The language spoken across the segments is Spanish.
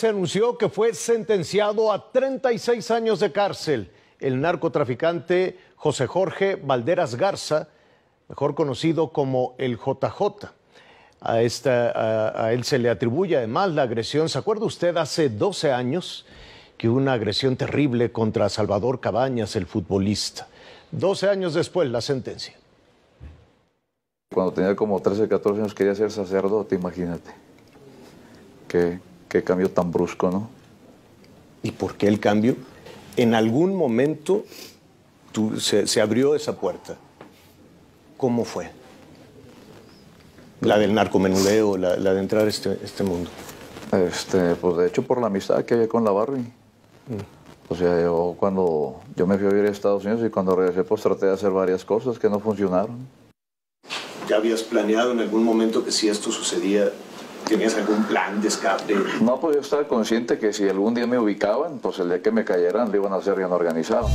se anunció que fue sentenciado a 36 años de cárcel el narcotraficante José Jorge Valderas Garza, mejor conocido como el JJ. A él se le atribuye además la agresión. ¿Se acuerda usted hace 12 años que hubo una agresión terrible contra Salvador Cabañas, el futbolista? 12 años después, la sentencia. Cuando tenía como 13, 14 años quería ser sacerdote, imagínate. Qué cambio tan brusco, ¿no? ¿Y por qué el cambio? En algún momento se abrió esa puerta. ¿Cómo fue? La del narcomenudeo, la de entrar a este mundo. Pues de hecho por la amistad que había con la Barbie. O sea, cuando yo me fui a vivir a Estados Unidos y cuando regresé pues traté de hacer varias cosas que no funcionaron. ¿Ya habías planeado en algún momento que si esto sucedía, tenías algún plan de escape? No, pues yo estaba consciente que si algún día me ubicaban, pues el día que me cayeran lo iban a hacer bien organizado.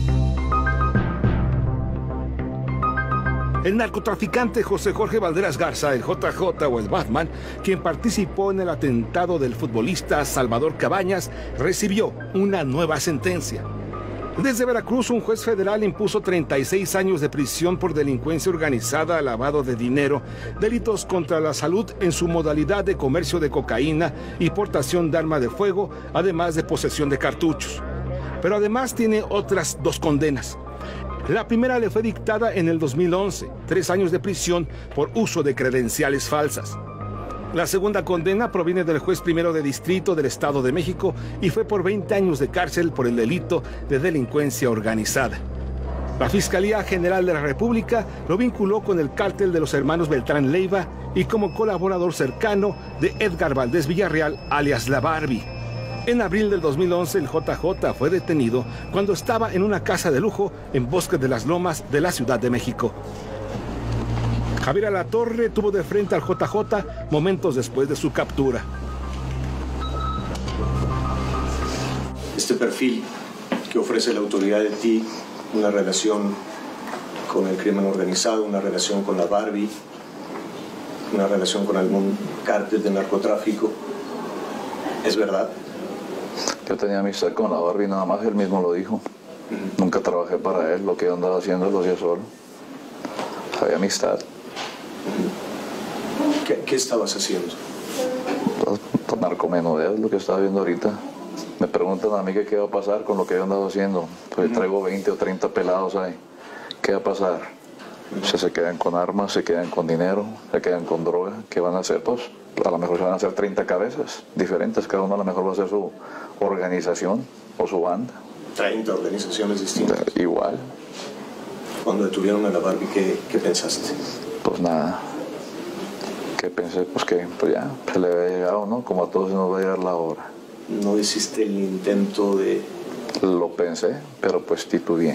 El narcotraficante José Jorge Valderas Garza, el JJ o el Batman, quien participó en el atentado del futbolista Salvador Cabañas, recibió una nueva sentencia. Desde Veracruz, un juez federal impuso 36 años de prisión por delincuencia organizada, lavado de dinero, delitos contra la salud en su modalidad de comercio de cocaína y portación de arma de fuego, además de posesión de cartuchos. Pero además tiene otras 2 condenas. La primera le fue dictada en el 2011, 3 años de prisión por uso de credenciales falsas. La segunda condena proviene del juez primero de distrito del Estado de México y fue por 20 años de cárcel por el delito de delincuencia organizada. La Fiscalía General de la República lo vinculó con el cártel de los hermanos Beltrán Leiva y como colaborador cercano de Edgar Valdés Villarreal, alias La Barbie. En abril del 2011, el JJ fue detenido cuando estaba en una casa de lujo en Bosques de las Lomas de la Ciudad de México. Javier Alatorre tuvo de frente al JJ momentos después de su captura. Este perfil que ofrece la autoridad de ti, una relación con el crimen organizado, una relación con la Barbie, una relación con algún cártel de narcotráfico, ¿es verdad? Yo tenía amistad con la Barbie, nada más él mismo lo dijo. Nunca trabajé para él, lo que yo andaba haciendo lo hacía solo. Había amistad. ¿Qué estabas haciendo? Pues narcomenudeo es lo que estaba viendo ahorita. Me preguntan a mí qué va a pasar con lo que yo andaba haciendo. Pues traigo 20 o 30 pelados ahí. ¿Qué va a pasar? Se quedan con armas, se quedan con dinero, se quedan con droga. ¿Qué van a hacer? Pues a lo mejor se van a hacer 30 cabezas diferentes. Cada uno a lo mejor va a hacer su organización o su banda. 30 organizaciones distintas. Igual. Cuando detuvieron a la Barbie, ¿qué pensaste? Pues nada. ¿Qué pensé? Pues que pues ya se le había llegado, ¿no? Como a todos se nos va a llegar la hora. ¿No hiciste el intento de...? Lo pensé, pero pues titubeé.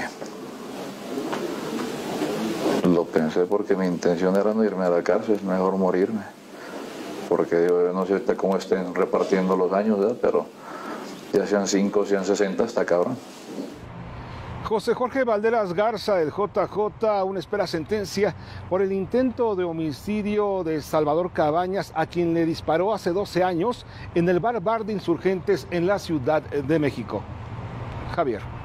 Lo pensé porque mi intención era no irme a la cárcel, es mejor morirme. Porque yo no sé ahorita cómo estén repartiendo los años, ¿verdad? Pero ya sean 5, sean 60, está cabrón. José Jorge Valderas Garza, el JJ, aún espera sentencia por el intento de homicidio de Salvador Cabañas, a quien le disparó hace 12 años en el bar de Insurgentes en la Ciudad de México. Javier.